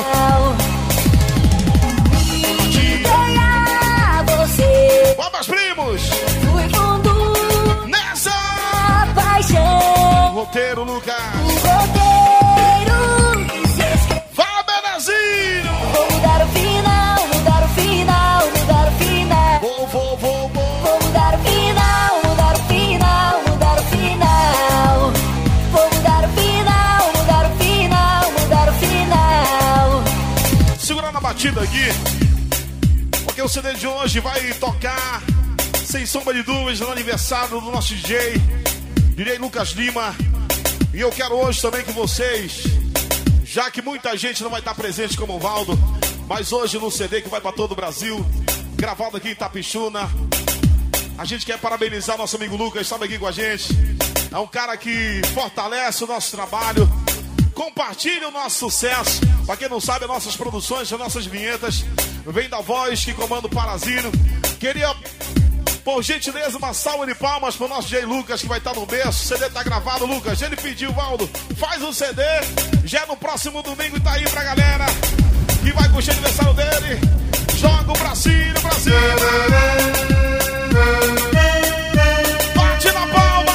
Ideia você. Vamos, primos! Fui fundo, Nessa! a paixão. Roteiro, Lucas! O roteiro que se escreveu. Vai, Benezinho! Vou mudar o final, mudar o final, mudar o final. Vou, vou, vou, vou! Vou mudar o final, mudar o final, mudar o final. Vou mudar o final, mudar o final, mudar o final. Segura na batida aqui, porque o C D de hoje vai tocar, sem sombra de dúvidas, no aniversário do nosso D J, D J Lucas Lima. E eu quero hoje também que vocês, já que muita gente não vai estar presente como o Valdo, mas hoje no C D que vai para todo o Brasil, gravado aqui em Itapichuna, a gente quer parabenizar nosso amigo Lucas, estava aqui com a gente. É um cara que fortalece o nosso trabalho, compartilha o nosso sucesso. Para quem não sabe, as nossas produções, as nossas vinhetas, vem da voz que comanda o Parazinho. Queria, por gentileza, uma salva de palmas pro nosso D J Lucas, que vai estar no berço. O C D tá gravado, Lucas. Ele pediu, Valdo, faz um C D. Já no próximo domingo e tá aí pra galera que vai curtir o aniversário dele. Joga o bracinho pra cima. Bate na palma.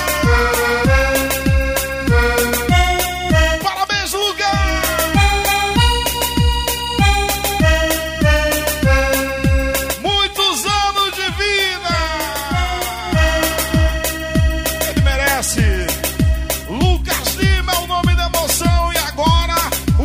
Parabéns, Lucas.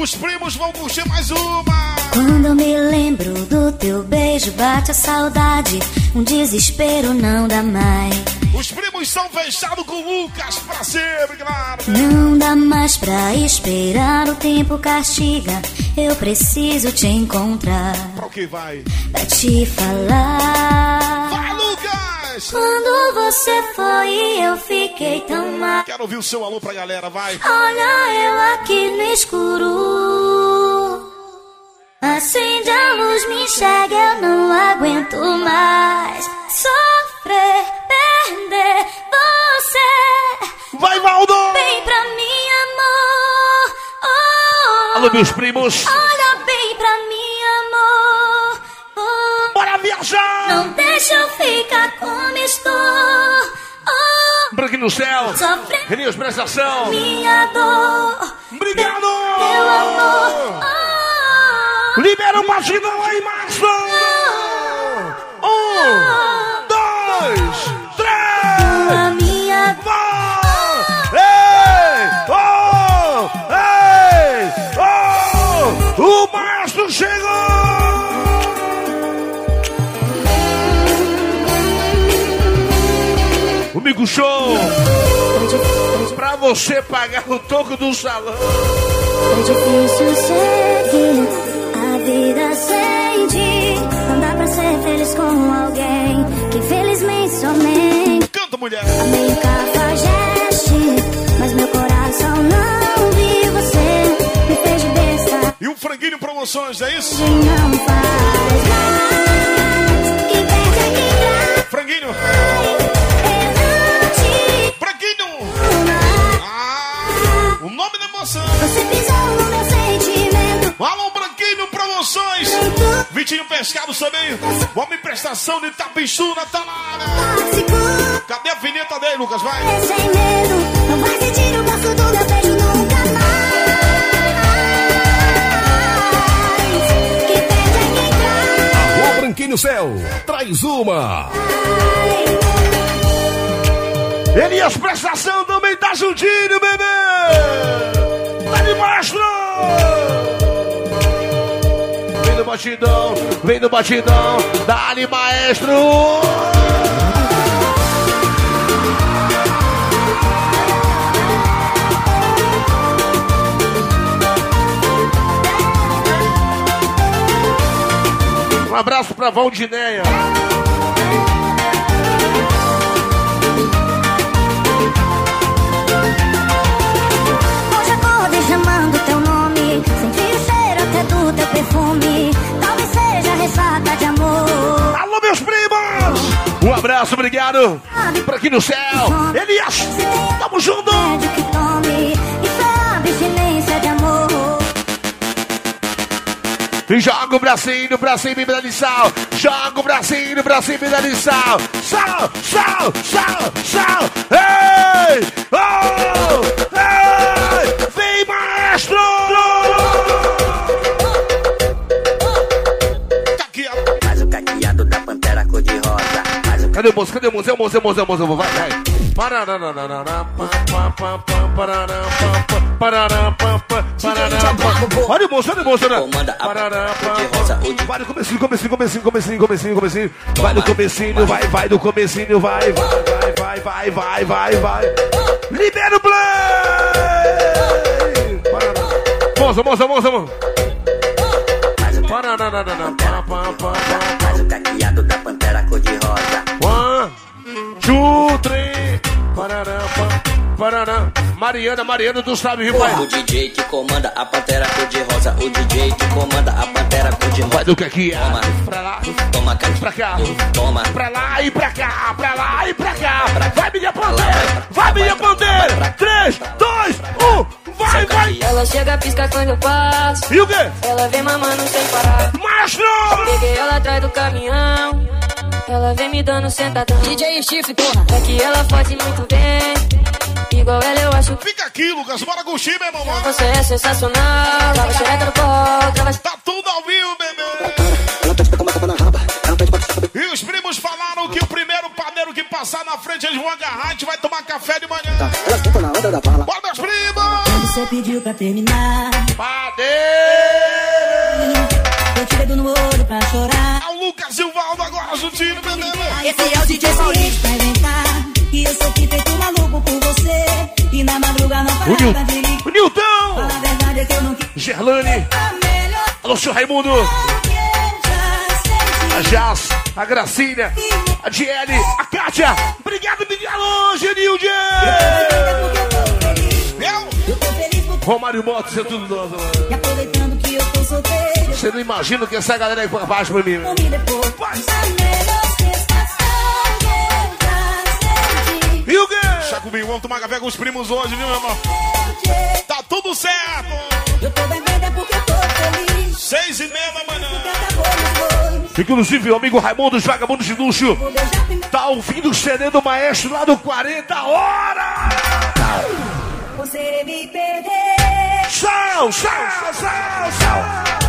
Os primos vão curtir mais uma. Quando me lembro do teu beijo, bate a saudade, um desespero não dá mais. Os primos são fechados com o Lucas pra sempre, claro. Não dá mais pra esperar, o tempo castiga, eu preciso te encontrar. Pra que vai? Pra te falar. Vai, Lucas! Quando você foi, eu fiquei tão mal. Quero ouvir o seu alô pra galera, vai. Olha eu aqui no escuro. Acende a luz, me enxerga, eu não aguento mais sofrer, perder você. Vai, Valdo! Vem pra mim, amor. Oh, alô, meus primos. olha bem pra mim, amor. Oh, bora viajar! não deixa eu ficar como estou. Oh, Branquinho no céu. sofrer Renios, prestação. minha dor. Obrigado! Meu amor. Oh, Libera o batidão aí, Márcio! Um, dois, três! a minha Vai! Ei! Oh! Ei! Oh! O Márcio chegou! O Migo Show! Pra você pagar o toco do salão. É difícil seguir a vida sem ti. Não dá pra ser feliz com alguém que infelizmente somente Canta, mulher! amei o cafajeste, mas meu coração não viu você. Me fez de besta E o Franguinho Promoções, é isso? e não faz mais. Que perde a quem traz. Franguinho! Eu não te Franguinho! amo. Ah! O nome da emoção! Você pisou no meu sentimento. Alô, Branquinho Promoções! Vitinho Pescados também! Homem Prestação de Tapixuna, tá lá! Tóxico. Cadê a vinheta dele, Lucas? Vai! É sem medo, não vai sentir o gosto do meu beijo nunca mais. Que perde é quem traz. Alô, Branquinho no céu, traz uma. Elias Prestação também tá juntinho, bebê! Tá de mastro! Vem do batidão, vem do batidão, dá-lhe maestro! Um abraço pra Valdineia. Hoje acordei chamando teu nome, senti o cheiro até do teu perfume. Talvez seja ressaca de amor. Alô, meus primos! Um abraço, obrigado! Por aqui no céu, Elias! Tamo junto! Pede que tome, isso é abstinência de amor. E joga o bracinho pra cima e me dá de sal. Joga o bracinho pra cima e me dá de sal. Sal, sal, sal, sal. Ei! Oh! Ei! Vem, maestro! Caqueado. Faz o caqueado da pantera cor-de-rosa. Faz o Cadê o moço? Cadê o moço? É o moço, é o moço, é o moço, é o moço. Vai, vai. Olha o moço, olha o moço, né? comanda a pantera cor-de-rosa. O de Vai no comecinho, comecinho, comecinho, comecinho, comecinho, comecinho. Vai no comecinho, vai, vai no comecinho, vai, vai, vai, vai, vai, vai, vai. Libera o play! Moça, moça, moça, moça. faz o Faz o caqueado da pantera cor-de-rosa. One, two, three. Parará, parará. Mariana, Mariana, tu sabe, viu, pai? O D J que comanda a pantera cor-de-rosa. O D J que comanda a pantera cor-de-rosa. Vai do que aqui, Toma, pra lá, toma, caqueado. pra cá, Toma, pra lá e pra cá, pra lá e pra cá. Vai, minha panteira, vai, minha panteira. Três, dois, um, vai, vai. Ela chega, pisca quando eu passo. E o quê? Ela vem mamando sem parar. Mastro! Peguei ela atrás do caminhão. Ela vem me dando sentadão. D J Steve, porra. É que ela fode muito bem. Igual ela eu acho. Fica aqui, Lucas, bora curtir, meu irmão. Você é sensacional. Trava xereca no pó, trava... Tá tudo ao vivo, bebê. E os primos falaram que o primeiro padeiro que passar na frente, eles vão agarrar, a gente vai tomar café de manhã. Bora, meus primos! Você pediu pra terminar. Padeiro! Eu tirei do no olho pra chorar. É o Lucas e o Valdo agora juntinho, bebê. Esse é o D J Maurício pra inventar. E eu sofri feito maluco por você. E na madrugada não O, Nil... parava de ligar. o Nilton! Fala a verdade é que eu não quis. Gerlane! Alô, seu Raimundo! A Jazz, a Gracília, a Diele, a Kátia! Obrigado, Alô, Genilde! Romário Motos, isso é tudo nosso, mano. E aproveitando que eu tô solteiro. Você não imagina o que essa galera aí faz pra mim, mano. E o quê? Chá comigo, vamos tomar café com os primos hoje, viu, meu irmão? Tá tudo certo! Eu tô bebendo é porque eu tô feliz. Seis e meia da manhã. Inclusive, o amigo Raimundo, os vagabundos de luxo, tá ouvindo o C D do maestro lá do quarenta horas! Você me perdeu. Sal, sal, sal, sal!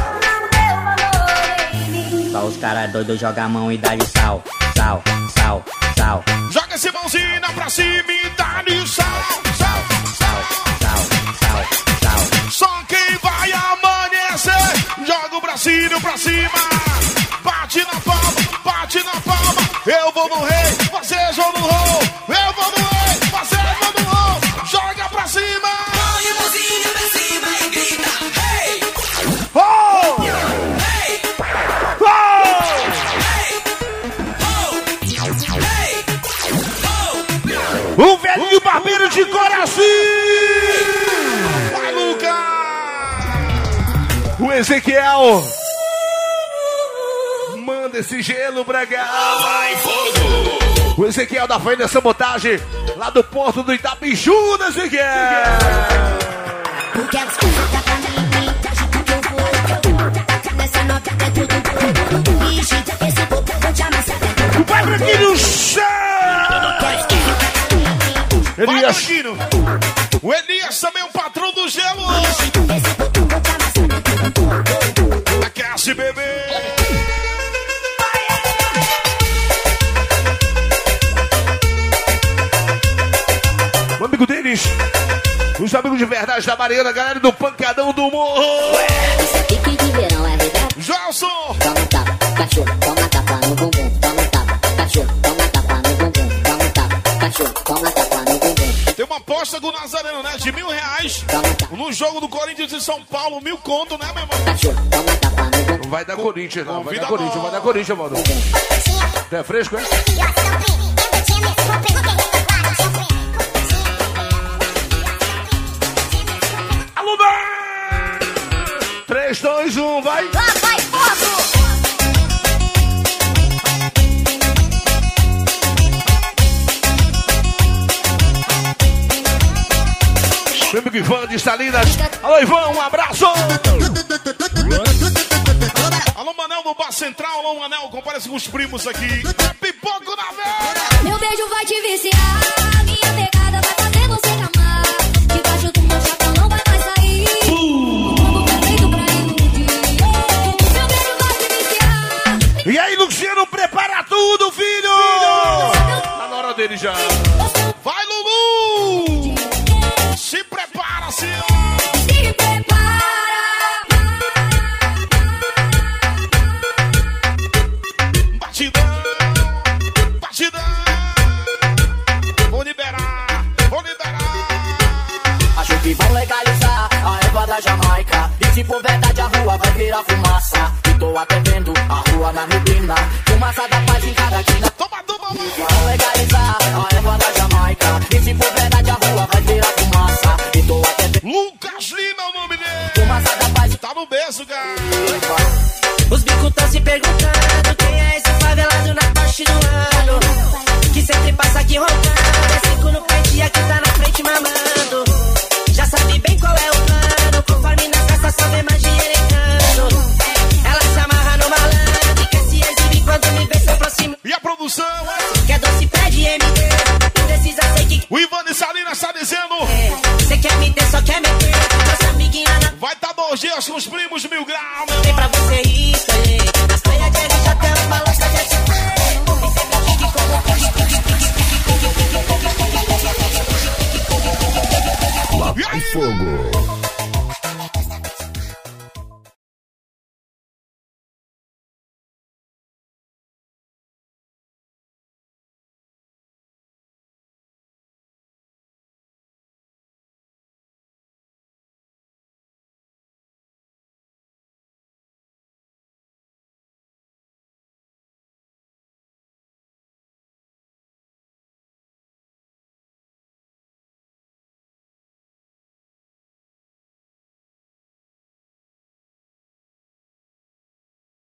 Só os caras doidos jogam a mão e dá de sal, sal, sal, sal. Joga esse mãozinho pra cima e dá-lhe sal, sal, sal, sal, sal, sal. Só quem vai amanhecer, joga o bracinho pra cima. Bate na palma, bate na palma. Eu vou no rei, vocês vão no roll. Eu vou no rei, vocês vão no roll. Joga pra cima. Põe a mãozinha pra cima e grita, hey! Oh! Hey! Oh! O velhinho barbeiro de coração! Vai, Lucas! O Ezequiel! Manda esse gelo pra cá! Vai, fogo! O Ezequiel da Faina Sabotagem, lá do porto do Itapiju, né, Ezequiel? Porque as coisas tá pra mim, tá jeito que eu vou, eu vou. Nessa nota é tudo, tudo. Ixi, esse pouco eu vou te amassar. Vai, Branquinho, chá! Elias. O Elias também é o patrão do gelo. Aquece, bebê. O amigo deles, os amigos de verdade da Mariana, galera do Pancadão do Morro. Isso é pique de verão, é verdade? Gelson. Toma tapa, cachorro, toma tapa no bumbum. Toma tapa, cachorro, toma tapa no bumbum. Toma tapa, cachorro, toma tapa no bumbum. Tem uma aposta do Nazareno, né? De mil reais. No jogo do Corinthians e São Paulo, mil conto, né, meu irmão? Não vai dar Corinthians, não. Vai dar Corinthians, vai dar Corinthians, mano. É fresco, é? Alô, três, dois, um, vai! Lá vai fogo! Meu amigo Ivan de Salinas. Alô, Ivan, um abraço. Alô, Manel do Bar Central. Alô, Manel, comparece com os primos aqui. Pipoco na veia. Meu beijo vai te viciar. Minha pegada vai fazer você amar. Debaixo do meu chapéu não vai mais sair. Uh. Como perfeito pra iludir. Meu beijo vai te viciar. E aí, Luciano, prepara tudo, filho. filho. Tá na hora dele já. Vai, Lulu. Se prepara, senhor! Se prepara! Batidão! Batidão! Vou liberar! Vou liberar! Acho que vão legalizar a erva da Jamaica. E se for verdade, a rua vai virar fumaça. E tô até vendo a rua na neblina. Fumaça da paz em cada quina. Toma, toma, mano! Vão legalizar a erva da Jamaica. E se for verdade, a rua vai virar fumaça. E tô até vendo. Lucas Lima é o nome dele! Fumaça da paz. Tá no berço, cara! Os bicos tão se perguntando quem é esse favelado na parte do ano. Que sempre passa aqui roncando. É cinco no pente e aqui tá na frente mamando. Já sabe bem qual é o plano. Conforme na festa só vê mais dinheiro entrando. Ela se amarra no malandro e quer se exibir quando me vê se aproxima. E a produção, é? Quer doce, pede M D. Precisa ser que... O Ivan de Salinas tá dizendo... Cê quer me ter, só quer meter. Nossa amiguinha na... Vai tá dois dias com os primos mil graus, meu. Tem pra você isso,